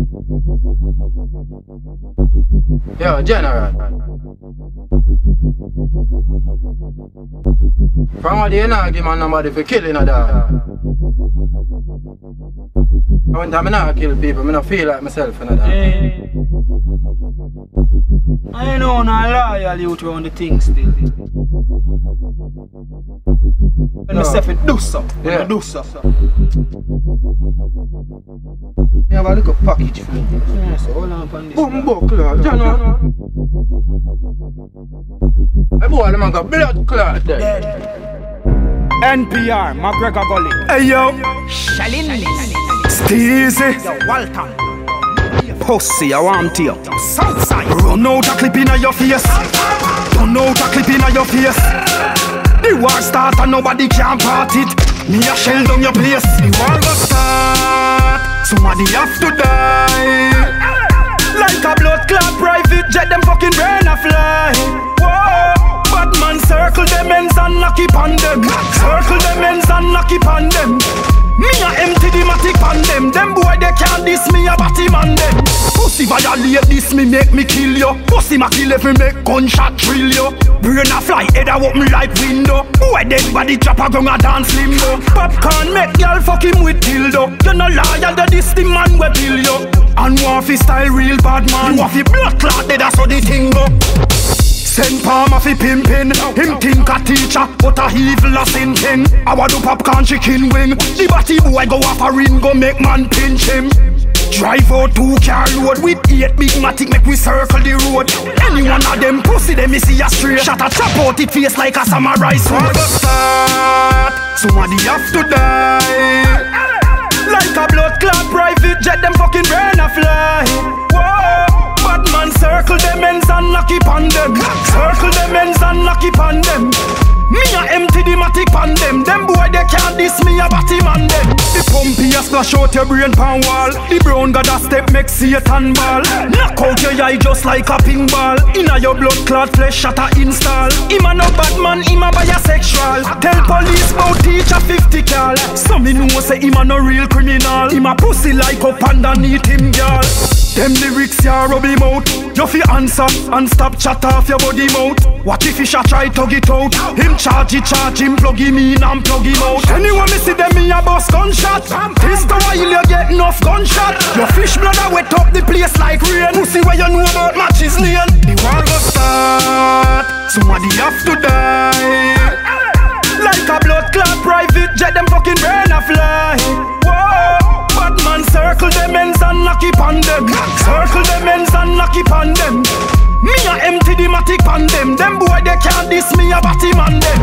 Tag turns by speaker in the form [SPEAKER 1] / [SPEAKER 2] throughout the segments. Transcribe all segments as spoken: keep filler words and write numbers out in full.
[SPEAKER 1] Yo, General. From what you know, give my number for killing a dog. One time I not kill people, I don't feel like myself and that.
[SPEAKER 2] Hey. I know not loyal you to on the thing still. When
[SPEAKER 1] No.
[SPEAKER 2] myself it do so, when
[SPEAKER 1] Yeah.
[SPEAKER 2] I do so.
[SPEAKER 1] You have a little package for me.
[SPEAKER 2] Yeah, so hold on upon this.
[SPEAKER 1] Boom, buckler, General. I boy, the man got blood clot there.
[SPEAKER 2] Dead. N P R, McGregor Gully.
[SPEAKER 3] Hey yo,
[SPEAKER 2] Shalin.
[SPEAKER 3] Steezy.
[SPEAKER 2] Yo, Walton. Pussy, I want you. Southside.
[SPEAKER 3] Run out a clip inna your face. Run out a clip inna your face. The war start and nobody can part it. Me a shell down your place. The war go start. Somebody have to die. Like a blood clot private jet, them fucking brain a fly. Whoa, bad man circle them ends and knock it on them. Circle them ends and knock it on them. Me a empty the matic on them. Them boy they can't diss me a batty man them. Pussy violate this me make me kill you. Pussy ma kill if me make gunshot drill you. Brain a fly head a open like window. Boy dead body chop a gun a dance limbo. Popcaan make y'all fuck him with dildo. You no loyal to this the man we kill you. And want fi style real bad man. You want fi blood clot dead that's how the thing go. Send Palmer fi pimpin'. Him think a teacher, but a evil a sin king. I want do Popcaan chicken wing. The batty boy go off a ring, go make man pinch him. Drive out two car load with eight big matic, make we circle the road. Any one of them pussy, them me see a straight shot a chop out it face like a samurai sword. Start, somebody have to die. Like a blood clot private jet, them fucking brain a fly. Whoa, bad man circle them ends and knock it on them. Circle them ends and knock it on them. Me a empty the matic on them. Them boy they can't diss me a batty man them. The pumpy a splash out your brain pan wall. The brown got a step make Satan ball. Knock out your eye just like a ping ball. Inna your blood clot flesh shot a install. Him a no bad man, him a bisexual. Tell police about teacher fifty cal. So me know say him a no real criminal. Him a pussy like up underneath him girl. Them lyrics ya rub him out. You fi answer and stop chat off your body mouth. What if he shall try tug it out? Him charge it, charge him, plug him in and plug him out. Anyone me see them me a bust gunshot. This the while you get enough gunshot. Your fish blood a wet up the place like rain. Pussy where you know about matches lane. The war go start. Somebody have to die. Like a blood clot private jet, them fucking brain a fly. Whoa, bad man circle them ends and knock it on them. Circle them ends and knock it on them. Me a empty the matic on them. Them boy they can't diss me a batty man them.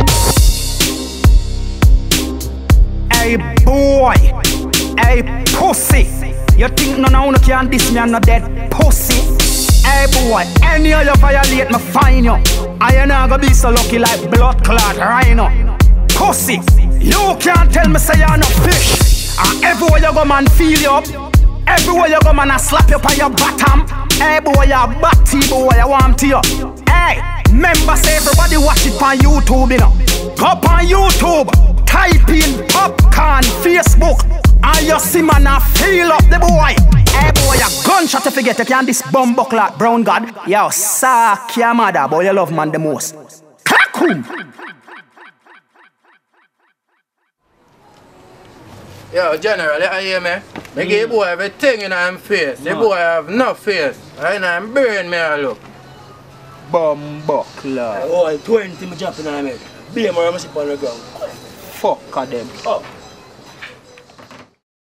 [SPEAKER 3] Hey boy, hey pussy. You think none of you can diss me and no dead pussy? Hey boy, any of you violate me fine you. I ain't not gonna be so lucky like blood clot rhino. Pussy, you can't tell me say you're no fish. And everywhere you go man feel you up. Everywhere you go man I slap you up on your bottom. Hey boy, you batty boy, I want to you. Hey, remember say everybody watch it on YouTube, you know. Go up on YouTube, type in Popcaan Facebook, and you see man I feel up the boy. Hey boy, a gunshot if you get you can this bumbo clock brown god. Yo, suck your mother, boy, you love man the most. Clackum!
[SPEAKER 1] Yo, General, you hear me? Me
[SPEAKER 2] Mm.
[SPEAKER 1] give boy everything in him face. The
[SPEAKER 2] No.
[SPEAKER 1] boy have no face. I in him brain me a look.
[SPEAKER 2] Bumbo clock.
[SPEAKER 4] Oh, twenty me dropping on me. Blame her, I must sit on the ground.
[SPEAKER 2] Fuck of them.
[SPEAKER 4] Up.